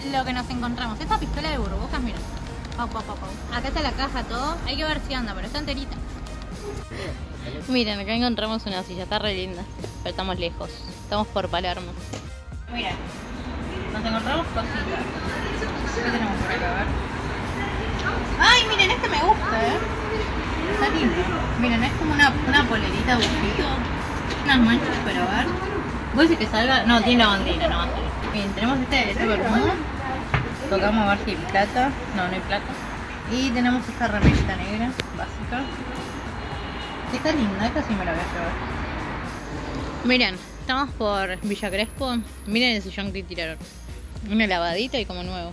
lo que nos encontramos. Esta pistola de burbujas, miren. Pau, pau, pau, pau. Acá está la caja, todo. Hay que ver si anda, pero está enterita. Miren, acá encontramos una silla, está re linda. Pero estamos lejos. Estamos por Palermo. Miren, nos encontramos cositas. ¿Qué tenemos por acá? A ver. Ay, miren, este me gusta, Está lindo. Miren, es como una polerita bujito. Unas manchas, pero a ver. ¿Vos decís que salga? No, tiene la bandera, no va a salir. Bien, tenemos este bermuda. Tocamos a ver si hay plata. No, no hay plata. Y tenemos esta remerita negra, básica. Está linda, esta sí me la voy a llevar. Miren, estamos por Villa Crespo. Miren el sillón que tiraron. Una lavadita y como nuevo.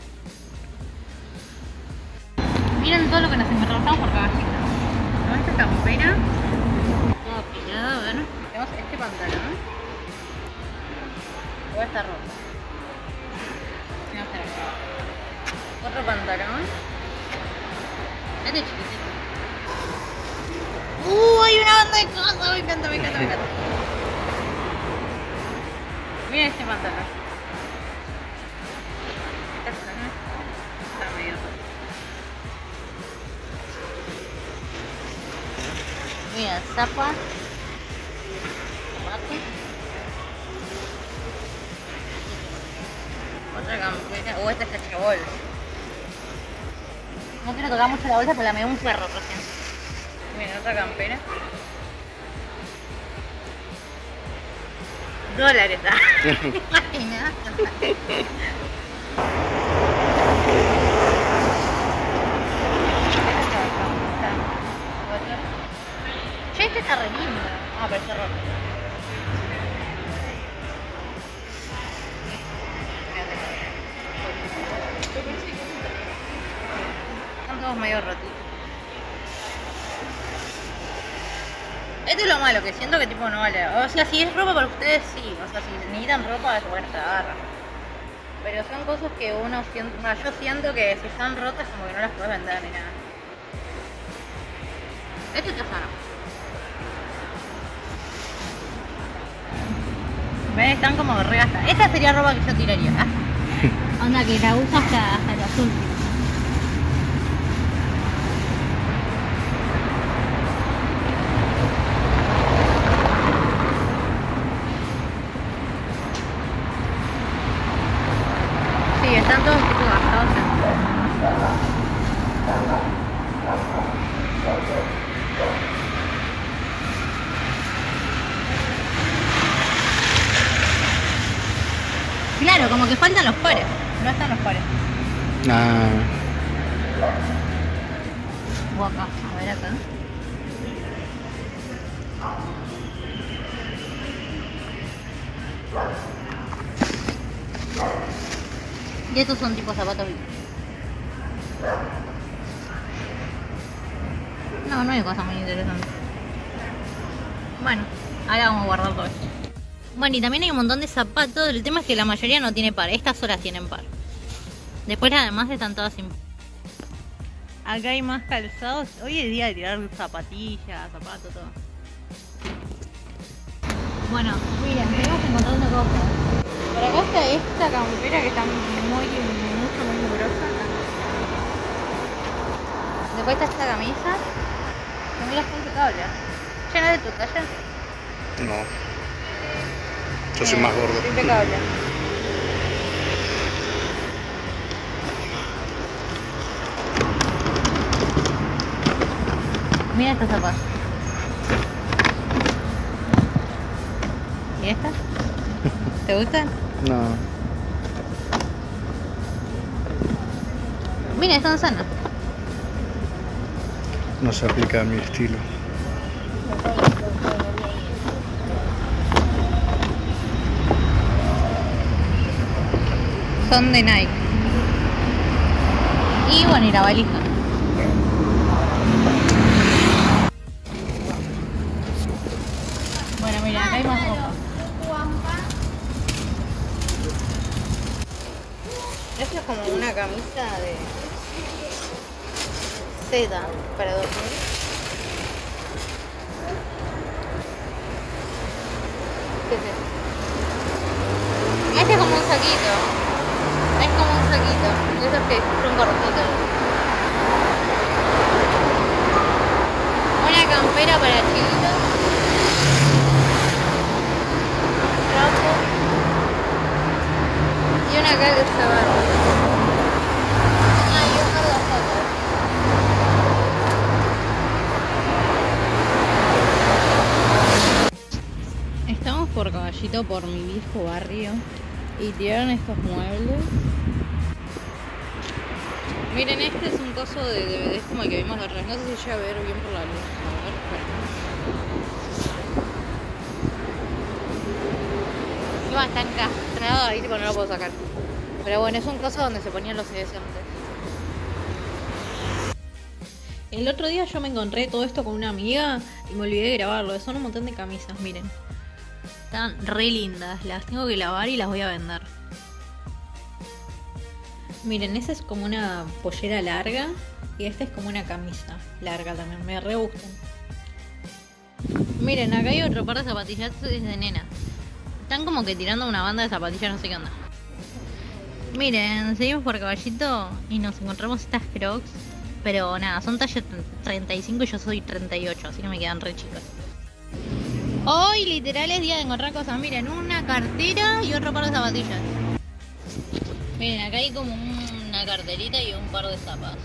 Miren todo lo que nos encontramos por caballito. Tenemos esta campera. Todo pillado, a ver. Tenemos este pantalón. O esta ropa. Tenemos otro pantalón. Este chiquitito. Hay una banda de cosas. Me encanta, me encanta, me encanta. Miren este pantalón. Está medio. Mira, zapa. Tomate. Otra campera. Esta es la chabola. No quiero tocar mucho la bolsa, pero la me dio un perro recién. Mira, otra campera. $. Che, este está re lindo. Ah, pero está roto. Están todos medio rotitos. Esto es lo malo, que siento que tipo no vale. O sea, si es ropa para ustedes, sí. O sea, si necesitan ropa, bueno, se agarran. Pero son cosas que uno siente. Bueno, yo siento que si están rotas, como que no las puedes vender ni nada. Este está sano. ¿Ven? Están como regastadas. Esta sería ropa que yo tiraría. Onda que la uso hasta el azul. Sí, están todos tipo gastados. Claro, como que faltan los pares. No están los pares. O acá, a ver acá. Y estos son tipo zapatos vivos. No, no hay cosas muy interesantes. Bueno, ahora vamos a guardar todo esto. Bueno, y también hay un montón de zapatos. El tema es que la mayoría no tiene par. Estas solas tienen par. Después las demás están todas sin par. Acá hay más calzados. Hoy es día de tirar zapatillas, zapatos, todo. Bueno, miren, seguimos encontrando cosas. Por acá está esta campera que está muy grosa. Después está esta camisa. Que mira, está impecable. ¿Ya no es de tu talla? No. Yo soy más gordo. Impecable. Mira estos zapatos. ¿Y estas? ¿Te gustan? No. Mira, están sanos. No se aplica a mi estilo. Son de Nike. Y bueno, y la valija. Bueno, mira, acá hay más ropa. Esto es como una camisa de seda para dormir. ¿Qué es esto? Este es como un saquito. Es como un saquito. que son cortitos. Una campera para chiquitos. Trapo. Y una calza barra. Ah, y un par de fotos. Estamos por Caballito, por mi viejo barrio, y tiraron estos muebles. Miren, este es un coso de DVD, es como el que vimos la otra vez. No sé si llega a ver bien por la luz. A ver, espera. Encima está encastrado ahí, tipo no lo puedo sacar. Pero bueno, es un coso donde se ponían los CDs antes. El otro día yo me encontré todo esto con una amiga y me olvidé de grabarlo. Son un montón de camisas, miren. Están re lindas, las tengo que lavar y las voy a vender. Miren, esa es como una pollera larga y esta es como una camisa larga también, me re gustan. Miren, acá hay otro par de zapatillas de nena. Están como que tirando una banda de zapatillas, no sé qué onda. Miren, seguimos por Caballito y nos encontramos estas Crocs. Pero nada, son talla 35 y yo soy 38, así que me quedan re chicas. Hoy literal es día de encontrar cosas. Miren, una cartera y otro par de zapatillas. Miren, acá hay como una carterita y un par de zapas.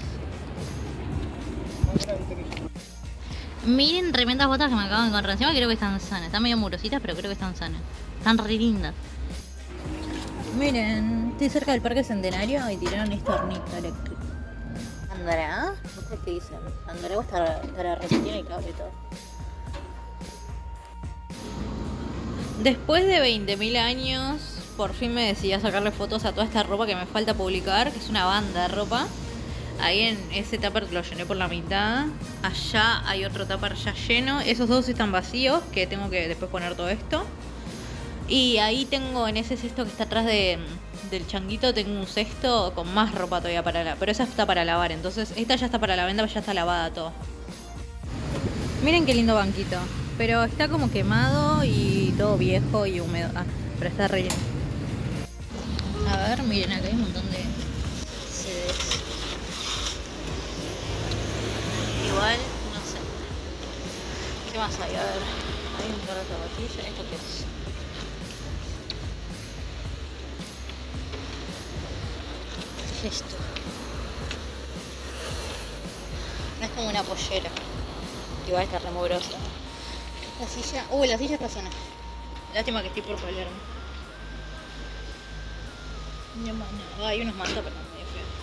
Miren, tremendas botas que me acabo de encontrar. Encima creo que están sanas. Están medio murositas, pero creo que están sanas. Están re lindas. Miren, estoy cerca del Parque Centenario y tiraron este hornito eléctrico. ¿Andará? No sé qué dicen. ¿Andará o estará resistiendo el cable y todo? Después de 20.000 años, por fin me decidí a sacarle fotos a toda esta ropa que me falta publicar, que es una banda de ropa. Ahí en ese tupper lo llené por la mitad. Allá hay otro tupper ya lleno. Esos dos están vacíos, que tengo que después poner todo esto. Y ahí tengo, en ese cesto que está atrás del changuito, tengo un cesto con más ropa todavía para lavar. Pero esa está para lavar, entonces esta ya está para la venta, ya está lavada todo. Miren qué lindo banquito. Pero está como quemado y todo viejo y húmedo. Ah, pero está re bien. A ver, miren, acá hay un montón de CDs. Igual, no sé. ¿Qué más hay? A ver, hay un par de zapatillas. ¿Esto qué es? ¿Qué es esto? No es como una pollera. Igual está remugrosa. La silla... Uy, la silla está sana. Lástima que estoy por Palermo. No, hay unos mantos, pero medio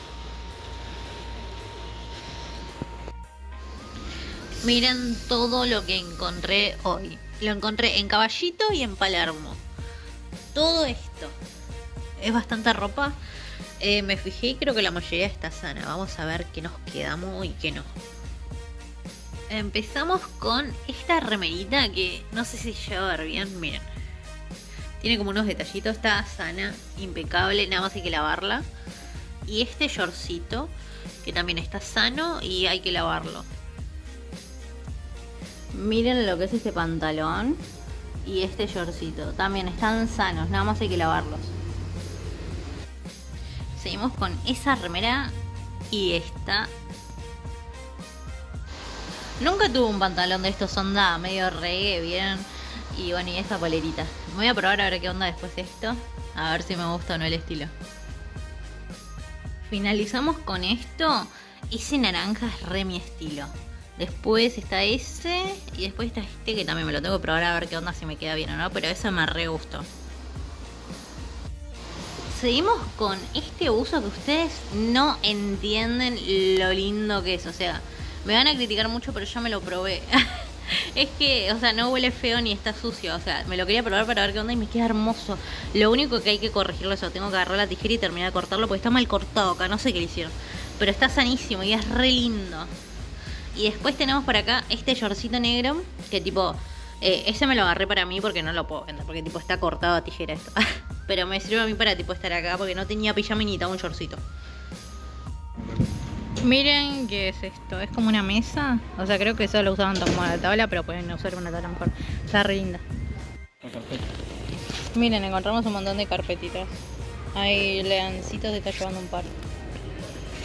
feo. Miren todo lo que encontré hoy. Lo encontré en Caballito y en Palermo. Todo esto. Es bastante ropa. Me fijé y creo que la mayoría está sana. Vamos a ver qué nos quedamos y qué no. Empezamos con esta remerita que no sé si llega a ver bien, miren. Tiene como unos detallitos, está sana, impecable, nada más hay que lavarla. Y este shortcito, que también está sano y hay que lavarlo. Miren lo que es este pantalón y este shortcito, también están sanos, nada más hay que lavarlos. Seguimos con esa remera y esta. Nunca tuve un pantalón de estos onda medio reggae, ¿vieron? Y bueno, y esta polerita. Voy a probar a ver qué onda después de esto. A ver si me gusta o no el estilo. Finalizamos con esto. Ese naranja es re mi estilo. Después está ese. Y después está este que también me lo tengo que probar a ver qué onda, si me queda bien o no. Pero ese me re gustó. Seguimos con este uso que ustedes no entienden lo lindo que es. O sea... Me van a criticar mucho, pero yo me lo probé. Es que, o sea, no huele feo ni está sucio. O sea, me lo quería probar para ver qué onda y me queda hermoso. Lo único que hay que corregirlo es eso. Tengo que agarrar la tijera y terminar de cortarlo porque está mal cortado acá. No sé qué le hicieron. Pero está sanísimo y es re lindo. Y después tenemos por acá este shortcito negro. Que tipo, ese me lo agarré para mí porque no lo puedo vender. Porque tipo está cortado a tijera esto. Pero me sirve a mí para tipo estar acá porque no tenía pijama ni estaba un shortcito. Miren qué es esto, es como una mesa. O sea, creo que eso lo usaban como la tabla, pero pueden usar una tabla mejor. Está re linda. Miren, encontramos un montón de carpetitas. Hay leoncitos, se está llevando un par.